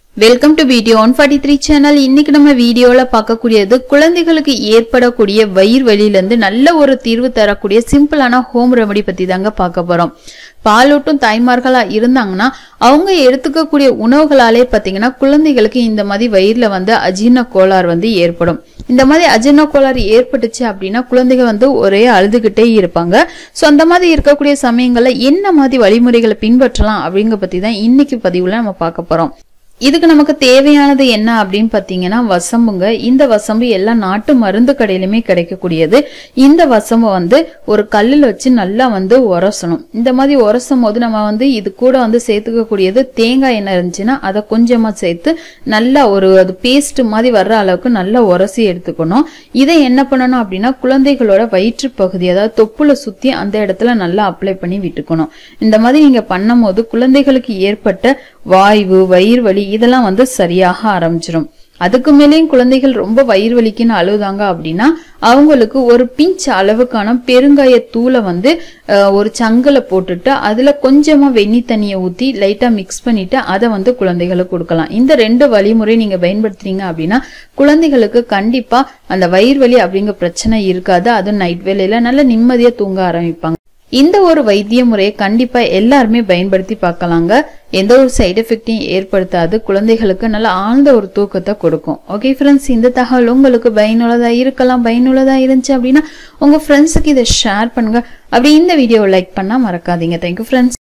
Welcome to video 143 channel. இன்னைக்கு நம்ம வீடியோல பார்க்கக்கூடியது குழந்தைகளுக்கு ஏற்படக்கூடிய வயிறு வலியில இருந்து நல்ல ஒரு தீர்வு தரக்கூடிய சிம்பிளான ஹோம் ரெமெடி பத்தி தாங்க பார்க்க போறோம். பாலூட்டும் தாய்மார்களா இருந்தாங்கன்னா அவங்க எடுத்துக்கக்கூடிய உணவுகளாலே பாத்தீங்கன்னா குழந்தைகளுக்கு இந்த மாதிரி வயிறுல அஜீரண கோளாறு ஏற்படும். இந்த மாதிரி அஜீரண கோளாறு ஏற்பட்டுச்சு அப்படின்னா குழந்தைகள் ஒரே அழுதுகிட்டே இருப்பாங்க. சோ அந்த மாதிரி இருக்கக்கூடிய சமயங்கள்ல என்ன மாதிரி வழிமுறைகளை பின்பற்றலாம் அப்படிங்க பத்தி தான் இன்னைக்கு பதிவுல நம்ம பார்க்க போறோம். இதுக்கு நமக்கு தேவையானது என்ன அப்படின்னு பாத்தீங்கன்னா வசம்புங்க. இந்த வசம்பு எல்லா நாட்டு மருந்து கடையிலுமே கிடைக்கக்கூடியது. இந்த வசம்பு ஒரு கல்லுல வச்சு நல்லா உரசணும். இந்த மாதிரி உரசும் போது நம்ம இது கூட சேர்த்துக்க கூடியது தேங்காய் எண்ணெய் இருந்துச்சுன்னா அதை கொஞ்சமா சேர்த்து நல்லா அது பேஸ்ட் மாதிரி வர்ற அளவுக்கு நல்லா உரசி எடுத்துக்கணும். இதை என்ன பண்ணணும் அப்படின்னா குழந்தைகளோட வயிற்று பகுதி, அதாவது தொப்புல சுத்தி அந்த இடத்துல நல்லா அப்ளை பண்ணி விட்டுக்கணும். இந்த மாதிரி நீங்க பண்ணும் போது குழந்தைகளுக்கு ஏற்பட்ட வாய்வு, வயிறு வலி இதெல்லாம் சரியாக ஆரம்பிச்சிடும். அதுக்கு மேலேயும் குழந்தைகள் ரொம்ப வயிறு வலிக்குன்னு அழுதாங்க அப்படின்னா அவங்களுக்கு ஒரு பிஞ்ச் அளவுக்கான பெருங்காய தூளை ஒரு சங்குல போட்டுட்டு அதுல கொஞ்சமா வெந்நி தண்ணியை ஊத்தி லைட்டா மிக்ஸ் பண்ணிட்டு அதை குழந்தைகளுக்கு கொடுக்கலாம். இந்த ரெண்டு வழிமுறை நீங்க பயன்படுத்துறீங்க அப்படின்னா குழந்தைகளுக்கு கண்டிப்பா அந்த வயிறு வலி அப்படிங்கிற பிரச்சனை இருக்காது. அதுவும் நைட் வேலையில நல்ல நிம்மதியா தூங்க ஆரம்பிப்பாங்க. இந்த ஒரு வைத்திய முறையை கண்டிப்பா எல்லாருமே பயன்படுத்தி பார்க்கலாங்க. எந்த ஒரு சைடு எஃபெக்டையும் ஏற்படுத்தாது. குழந்தைகளுக்கு நல்ல ஆழ்ந்த ஒரு தூக்கத்தை கொடுக்கும். ஓகே ஃப்ரெண்ட்ஸ், இந்த தகவல் உங்களுக்கு பயனுள்ளதா இருக்கலாம். பயனுள்ளதா இருந்துச்சு அப்படின்னா உங்க ஃப்ரெண்ட்ஸுக்கு இதை ஷேர் பண்ணுங்க. அப்படி இந்த வீடியோவை லைக் பண்ணா மறக்காதீங்க. Thank you friends.